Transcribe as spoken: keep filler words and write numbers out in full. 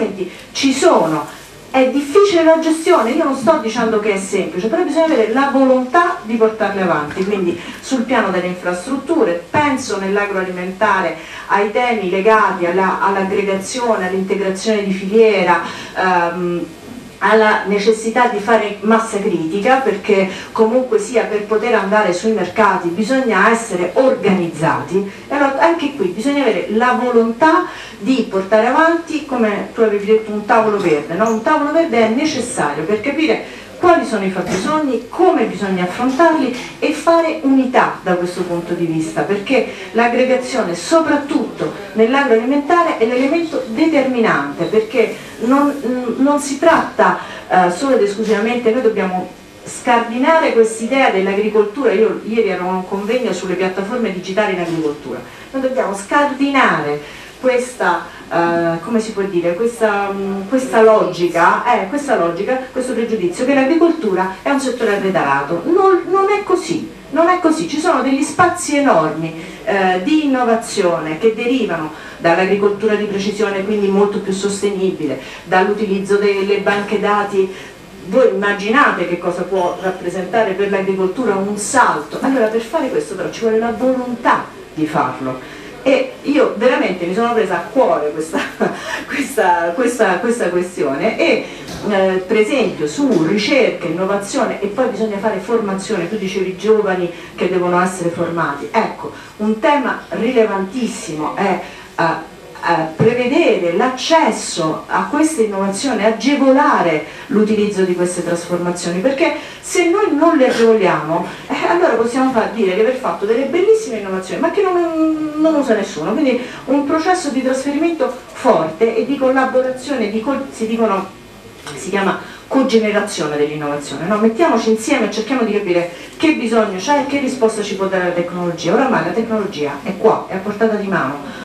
strumenti ci sono. È difficile la gestione, io non sto dicendo che è semplice, però bisogna avere la volontà di portarle avanti, quindi sul piano delle infrastrutture, penso nell'agroalimentare ai temi legati all'aggregazione, all'integrazione di filiera, ehm, alla necessità di fare massa critica, perché comunque sia per poter andare sui mercati bisogna essere organizzati, e allora anche qui bisogna avere la volontà di portare avanti, come tu avevi detto, un tavolo verde, no? Un tavolo verde è necessario per capire quali sono i fabbisogni, come bisogna affrontarli e fare unità da questo punto di vista, perché l'aggregazione soprattutto nell'agroalimentare è l'elemento determinante, perché non, non si tratta eh, solo ed esclusivamente, noi dobbiamo scardinare quest'idea dell'agricoltura. Io ieri ero a un convegno sulle piattaforme digitali in agricoltura, noi dobbiamo scardinare questa, uh, come si può dire, questa, um, questa, logica, eh, questa logica, questo pregiudizio che l'agricoltura è un settore arretrato. Non, non è così, non è così, ci sono degli spazi enormi eh, di innovazione che derivano dall'agricoltura di precisione, quindi molto più sostenibile, dall'utilizzo delle banche dati. Voi immaginate che cosa può rappresentare per l'agricoltura un salto? Allora, per fare questo però ci vuole la volontà di farlo. E io veramente mi sono presa a cuore questa, questa, questa, questa questione e eh, per esempio su ricerca, innovazione, e poi bisogna fare formazione. Tu dicevi giovani che devono essere formati, ecco, un tema rilevantissimo è eh, prevedere l'accesso a queste innovazioni, agevolare l'utilizzo di queste trasformazioni, perché se noi non le agevoliamo eh, allora possiamo far dire di aver fatto delle bellissime innovazioni ma che non, non usa nessuno, quindi un processo di trasferimento forte e di collaborazione, di co si dicono, si chiama cogenerazione dell'innovazione, no? Mettiamoci insieme e cerchiamo di capire che bisogno c'è e che risposta ci può dare la tecnologia. Oramai la tecnologia è qua, è a portata di mano.